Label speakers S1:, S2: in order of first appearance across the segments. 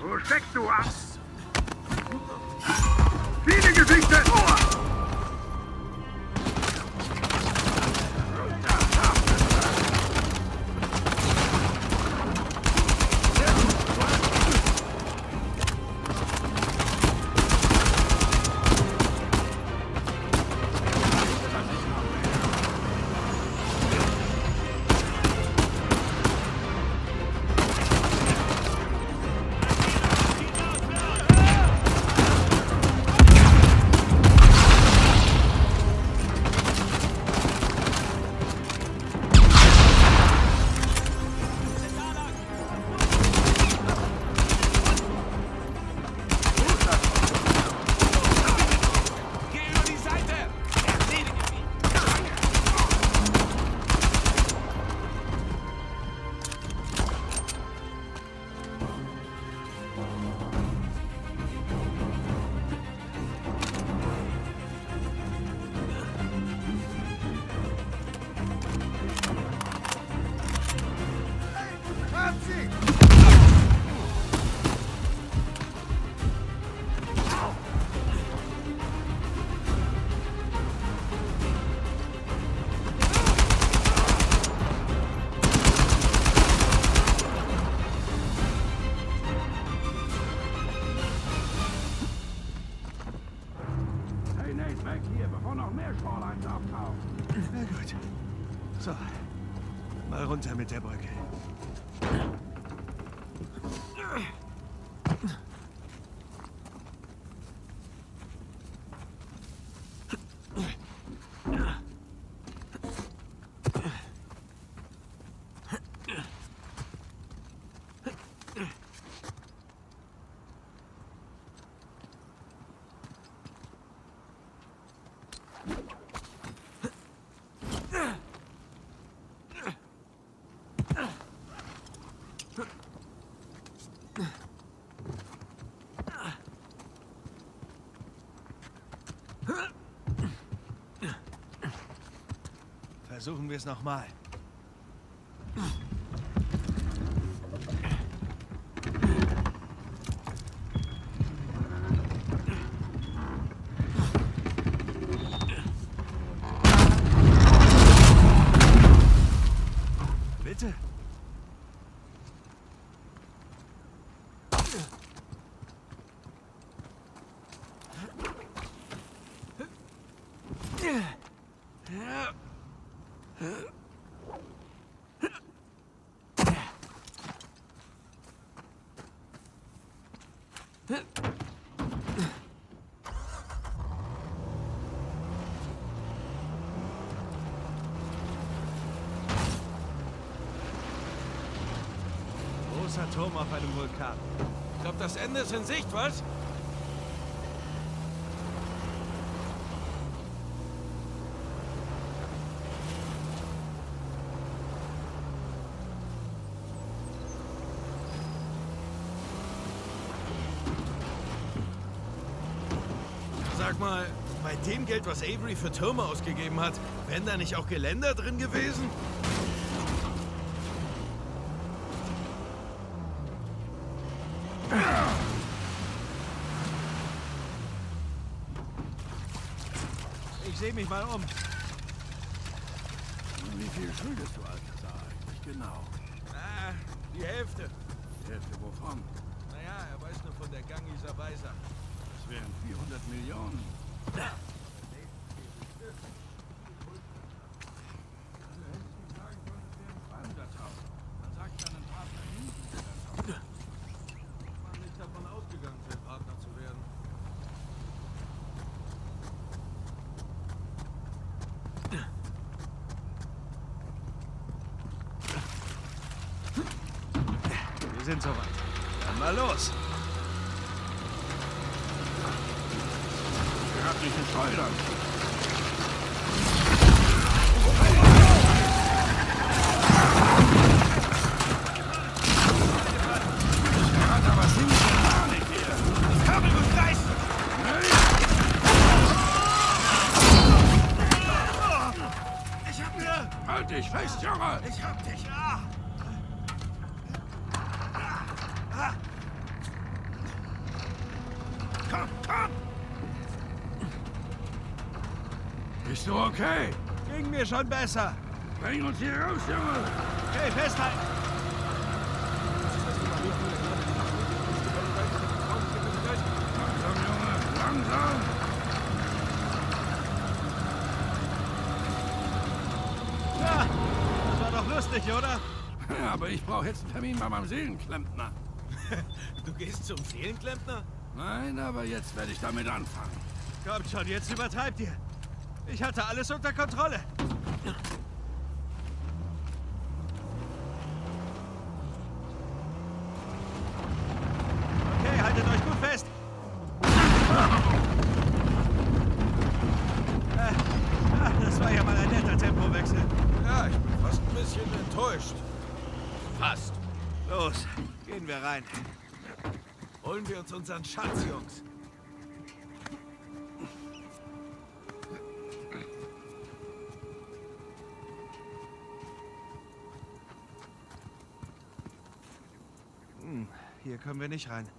S1: Wo steckst du ab? Viele Gesichter! Hier, bevor noch mehr Shorelines auftauchen.
S2: Na gut. So, mal runter mit der Brücke. Versuchen wir es nochmal. Bitte? Großer Turm auf einem Vulkan.
S3: Ich glaube, das Ende ist in Sicht, was? Sag mal, bei dem Geld, was Avery für Türme ausgegeben hat, wären da nicht auch Geländer drin gewesen?
S2: Ich sehe mich mal um.
S1: Wie viel schuldest du Alcazar eigentlich genau?
S3: Die Hälfte.
S1: Die Hälfte wovon?
S3: Naja, er weiß nur von der Gangiser Weiser.
S1: Das wären 400 Millionen.
S2: Wir sind soweit. Dann mal los.
S1: Wer hat dich geschleudert? Er hat aber ziemlich Panik hier.
S3: Das Kabel wird reißen! Ich hab dir!
S1: Halt dich fest, Junge!
S3: Ich hab dich!
S1: Bist du okay?
S2: Ging mir schon besser.
S1: Bring uns hier raus, Junge!
S2: Okay, festhalten.
S1: Langsam, Junge, langsam!
S2: Ja, das war doch lustig, oder?
S1: Ja, aber ich brauche jetzt einen Termin bei meinem Seelenklempner.
S3: Du gehst zum Seelenklempner?
S1: Nein, aber jetzt werde ich damit anfangen.
S2: Kommt schon, jetzt übertreibt ihr. Ich hatte alles unter Kontrolle. Okay, haltet euch gut fest. Das war ja mal ein netter Tempowechsel.
S3: Ja, ich bin fast ein bisschen enttäuscht. Fast.
S2: Los, gehen wir rein.
S3: Holen wir uns unseren Schatz, Jungs.
S2: Hier können wir nicht rein.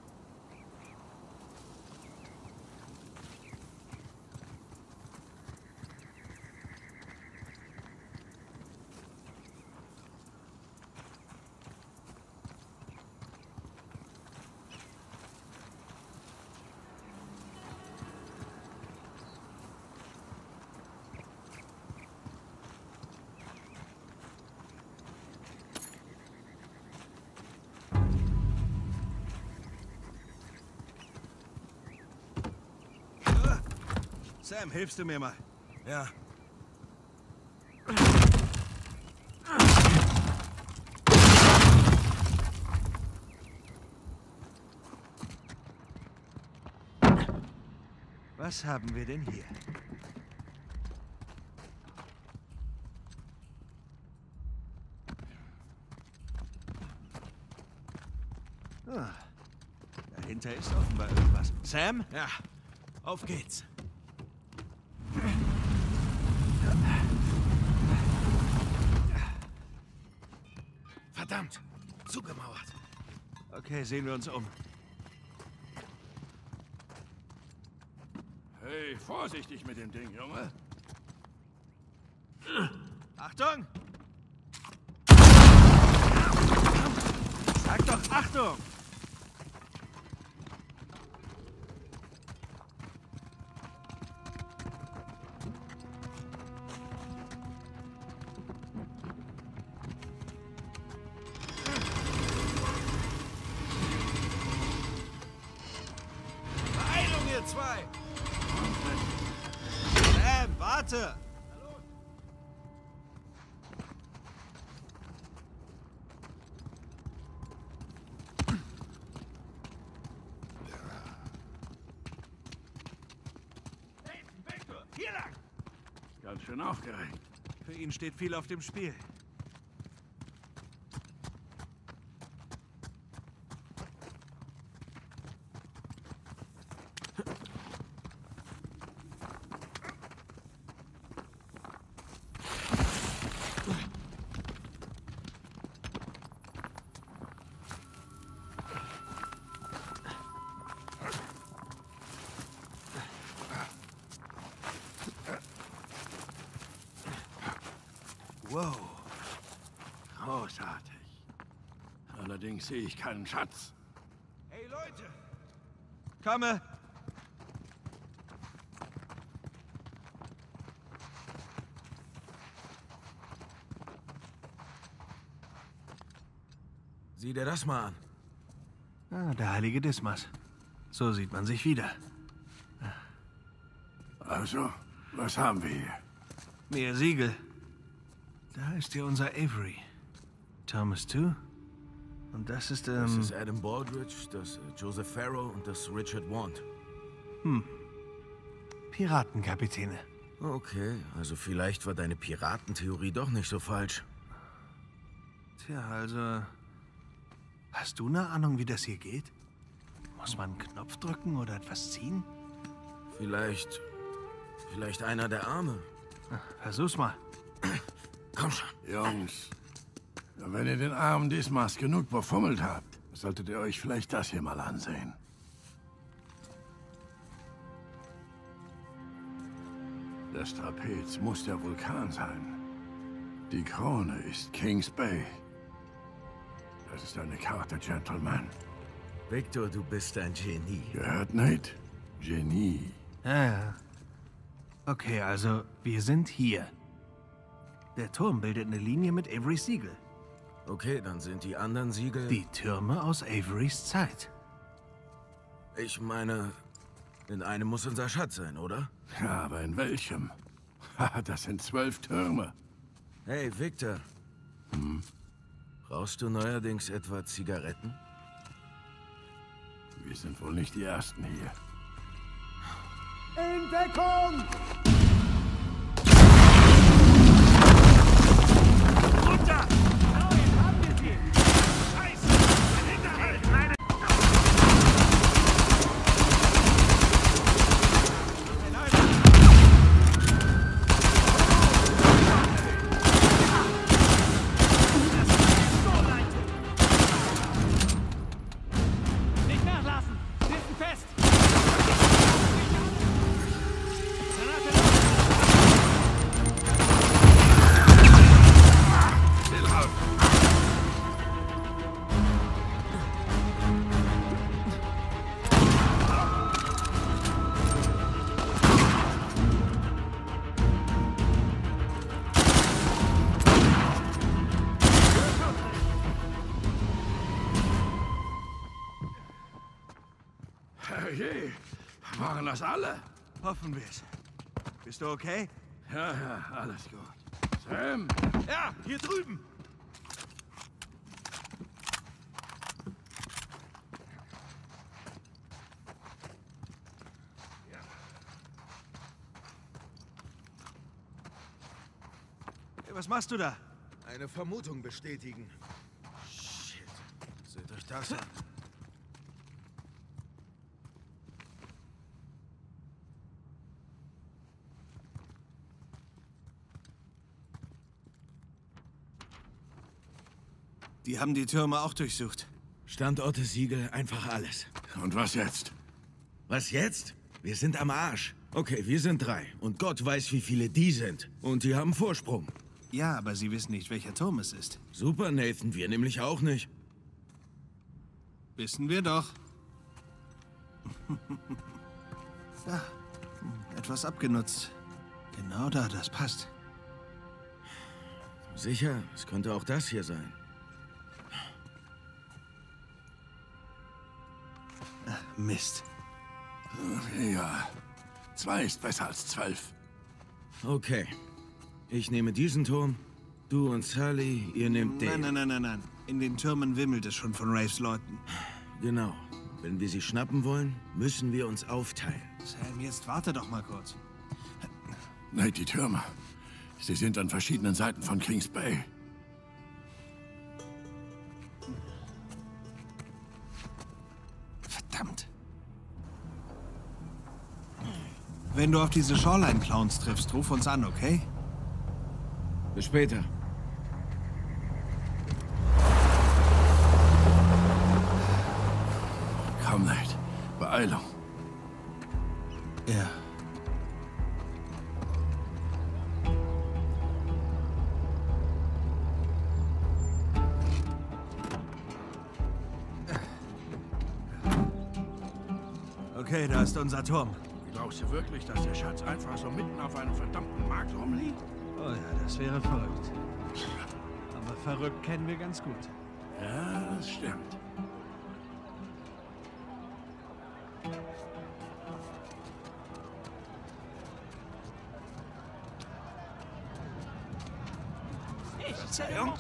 S2: Sam, hilfst du mir mal?
S3: Ja.
S2: Was haben wir denn hier? Dahinter ist offenbar irgendwas. Sam?
S3: Ja, auf geht's. Verdammt, zugemauert.
S2: Okay, sehen wir uns um.
S1: Hey, vorsichtig mit dem Ding, Junge.
S2: Achtung! Sag doch Achtung!
S3: Beeilung, ihr zwei!
S2: Sam, warte!
S3: Hier lang!
S1: Ganz schön aufgeregt.
S2: Für ihn steht viel auf dem Spiel. Wow.
S1: Großartig. Allerdings sehe ich keinen Schatz.
S3: Hey, Leute!
S2: Komme!
S3: Sieh dir das mal an.
S2: Ah, der heilige Dismas. So sieht man sich wieder.
S1: Also, was haben wir hier?
S2: Mehr Siegel. Da ist ja unser Avery. Thomas too. Und das ist,
S3: Das ist Adam Baldridge, das Joseph Farrow und das Richard Wand.
S2: Piratenkapitäne.
S3: Okay, also vielleicht war deine Piratentheorie doch nicht so falsch.
S2: Tja, also... Hast du eine Ahnung, wie das hier geht? Muss man einen Knopf drücken oder etwas ziehen?
S3: Vielleicht einer der Arme.
S2: Versuch's mal.
S3: Komm schon.
S1: Jungs, wenn ihr den armen Dismas genug befummelt habt, solltet ihr euch vielleicht das hier mal ansehen. Das Trapez muss der Vulkan sein. Die Krone ist Kings Bay. Das ist eine Karte, Gentleman.
S3: Victor, du bist ein Genie.
S1: Gehört, Nate? Genie.
S2: Ja. Okay, also, wir sind hier. Der Turm bildet eine Linie mit Averys Siegel.
S3: Okay, dann sind die anderen Siegel...
S2: Die Türme aus Averys Zeit.
S3: Ich meine, in einem muss unser Schatz sein, oder?
S1: Ja, aber in welchem? Haha, das sind 12 Türme.
S3: Hey, Victor. Rauchst du neuerdings etwa Zigaretten?
S1: Wir sind wohl nicht die Ersten hier.
S4: In Deckung!
S3: Runter!
S4: Nicht nachlassen! Sitzen fest!
S1: Herrje, waren das alle?
S2: Hoffen wir's. Bist du okay?
S1: Ja, ja, alles gut. Sam!
S3: Ja, hier drüben!
S2: Hey, was machst du da?
S3: Eine Vermutung bestätigen. Shit. Seht euch das an.
S2: Die haben die Türme auch durchsucht.
S3: Standorte, Siegel, einfach alles.
S1: Und was jetzt?
S3: Was jetzt? Wir sind am Arsch. Okay, wir sind 3. Und Gott weiß, wie viele die sind. Und die haben Vorsprung.
S2: Ja, aber sie wissen nicht, welcher Turm es ist.
S3: Super, Nathan. Wir nämlich auch nicht.
S2: Wissen wir doch. Da. Etwas abgenutzt. Genau da, das passt.
S3: Sicher, es könnte auch das hier sein.
S2: Mist.
S1: Ja, 2 ist besser als 12.
S3: Okay. Ich nehme diesen Turm. Du und Sully, ihr nehmt den.
S2: Nein. In den Türmen wimmelt es schon von Raves Leuten.
S3: Genau. Wenn wir sie schnappen wollen, müssen wir uns aufteilen.
S2: Sam, jetzt warte doch mal kurz.
S1: Nein, die Türme. Sie sind an verschiedenen Seiten von Kings Bay.
S2: Verdammt. Wenn du auf diese Shoreline-Clowns triffst, ruf uns an, okay?
S3: Bis später.
S1: Komm, Nate. Beeilung.
S2: Ja. Okay, da ist unser Turm.
S1: Glaubst du wirklich, dass der Schatz einfach so mitten auf einem verdammten Markt rumliegt?
S2: Oh ja, das wäre verrückt. Aber verrückt kennen wir ganz gut.
S1: Ja, das stimmt.
S2: Verzeihung?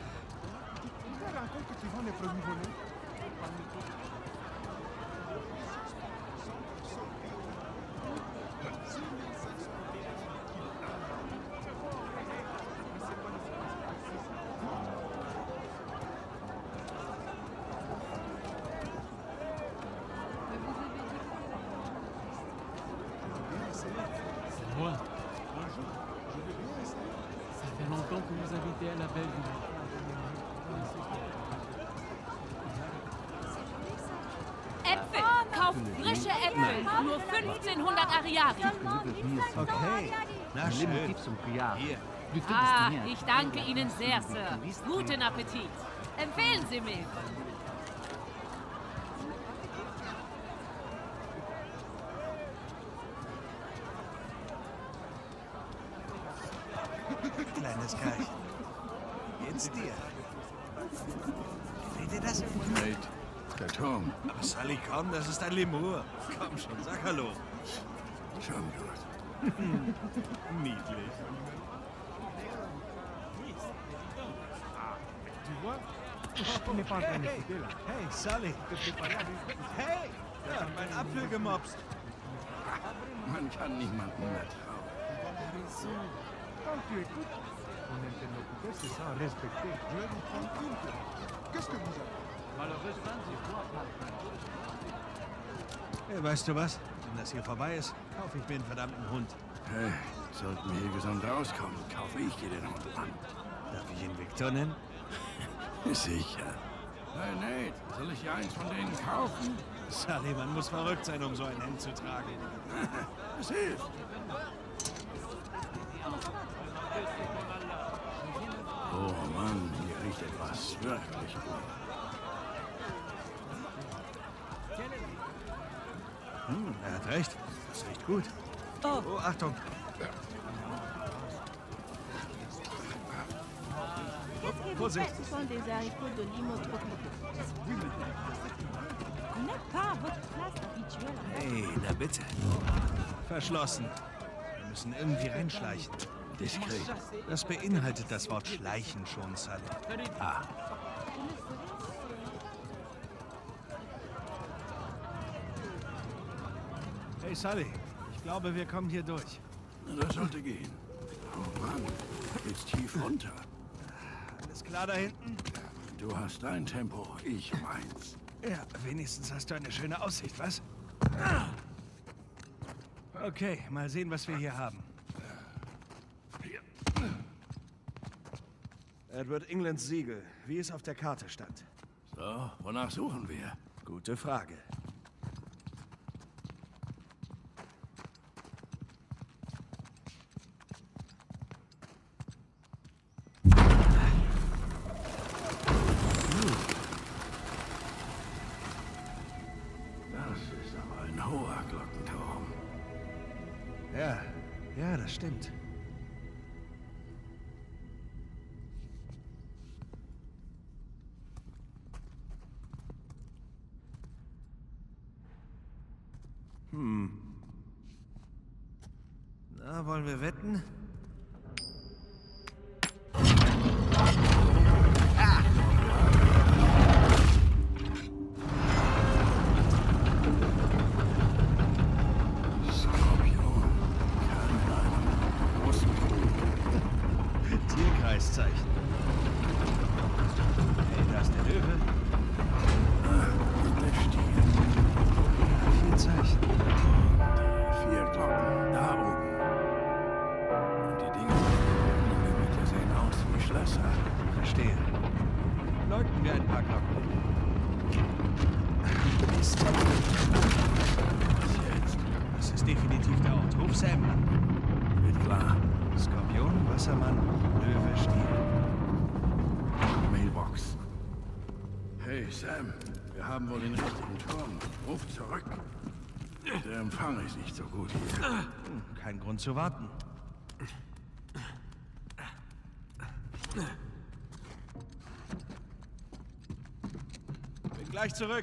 S5: Moi. Bonjour. Je vais bien essayer. Ça fait longtemps que vous habitez à la belle ville.
S6: Äpfel! Kauft frische Äpfel! Nur 1500 Ariari!
S2: Okay.
S3: Na
S6: Les
S3: schön.
S6: motifs sont criards.
S3: Hier.
S6: Plutôt
S7: Ah,
S6: destinés à
S7: ich danke Ihnen sehr, Sir. Guten Appetit. Empfehlen Sie mich.
S3: Kleines Kerl. Geht's dir? Gefällt dir das?
S1: Nate, der Turm.
S3: Aber Sully, komm, das ist ein Lemur. Komm schon, sag Hallo.
S1: Schon gut.
S3: Niedlich. Hey, Sully. Hey, ja, mein Apfel gemobst.
S1: Man kann niemandem mehr trauen.
S8: Quand tu écoutes, ton interlocuteur se sent respecté. Je vais vous prendre une place. Qu'est-ce que vous avez?
S5: Malheureusement, sie voient pas.
S3: Hey, weißt du was? Wenn das hier vorbei ist, kaufe ich mir einen verdammten Hund.
S1: Hey, sollten wir hier gesund rauskommen, kaufe ich dir den Hund an.
S3: Darf ich ihn Victor nennen?
S1: Sicher. Hey Nate, soll ich dir eins von denen kaufen?
S3: Sully, man muss verrückt sein, um so ein Hemd zu tragen.
S1: Es hilft. Oh Mann, hier riecht etwas wirklich gut.
S3: Er hat recht. Das riecht gut. Oh, Achtung. Vorsicht.
S9: Ce sont des haricots de limo tropicaux. Vous n'êtes pas à votre place habituelle.
S3: Hey, na bitte. Verschlossen. Wir müssen irgendwie reinschleichen.
S1: Diskret.
S3: Das beinhaltet das Wort schleichen schon, Sully. Ah. Hey, Sully. Ich glaube, wir kommen hier durch.
S1: Das sollte gehen. Oh Mann, geht's tief runter.
S3: Alles klar da hinten?
S1: Du hast dein Tempo, ich meins.
S3: Ja, wenigstens hast du eine schöne Aussicht, was? Okay, mal sehen, was wir hier haben. Edward Englands Siegel, wie es auf der Karte stand.
S1: So, wonach suchen wir?
S3: Gute Frage.
S1: Das ist aber ein hoher Glockenturm.
S3: Ja, das stimmt. Na, wollen wir wetten?
S1: Skorpion. Kann in einem großen
S3: Tierkreiszeichen. Hey, da ist der Löwe.
S1: der Stier.
S3: Vier Zeichen.
S1: Die 4 Glocken da oben. Und die Dinge in der Mitte sehen aus wie Schlösser.
S3: Verstehe. Läuten wir ein paar Glocken. Mist.
S1: Was jetzt?
S3: Das ist definitiv der Ort. Ruf Sam an.
S1: Wird klar.
S3: Skorpion, Wassermann, Löwe, Stier.
S1: Mailbox. Hey Sam, wir haben wohl den richtigen Turm. Ruf zurück. Der Empfang ist nicht so gut hier.
S3: Kein Grund zu warten. Bin gleich zurück.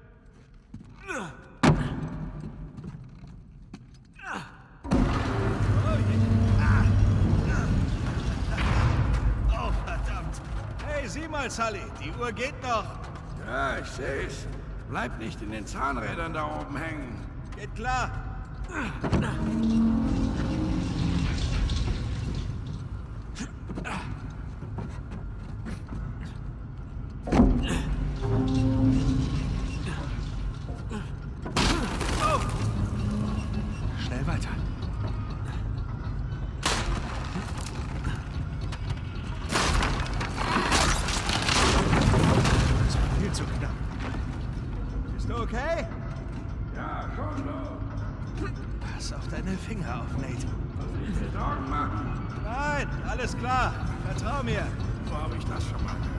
S3: Oh, verdammt. Hey, sieh mal, Sully. Die Uhr geht noch.
S1: Ja, ich seh's. Bleib nicht in den Zahnrädern da oben hängen.
S3: Geht klar. Oh. Schnell weiter. Das war viel zu knapp. Bist du okay?
S1: Ja, schon doch.
S3: Pass auf deine Finger auf, Nate.
S1: Sorgen machen.
S3: Nein, alles klar. Vertrau mir.
S1: Wo habe ich das schon mal gehört?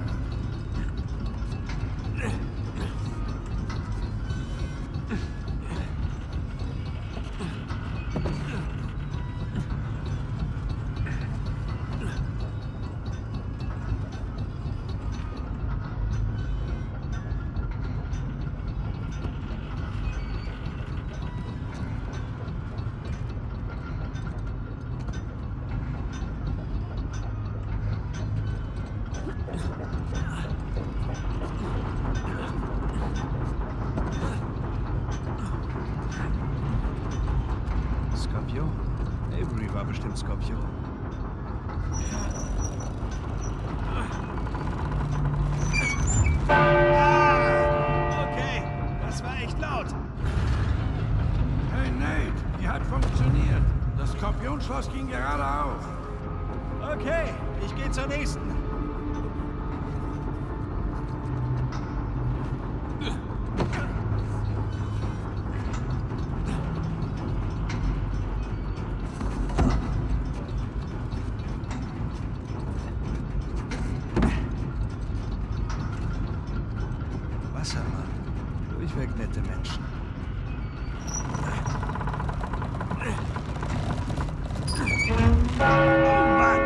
S3: Skorpion. Avery war bestimmt Skorpion. Okay, das war echt laut.
S1: Hey Nate, die hat funktioniert. Das Skorpionschloss ging gerade auf.
S3: Okay, ich gehe zur nächsten. Wassermann. Durchweg nette Menschen. Oh Mann!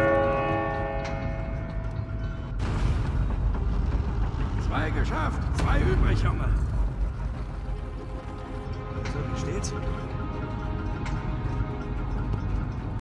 S1: 2 geschafft, 2 übrig, Junge.
S3: So, wie steht's?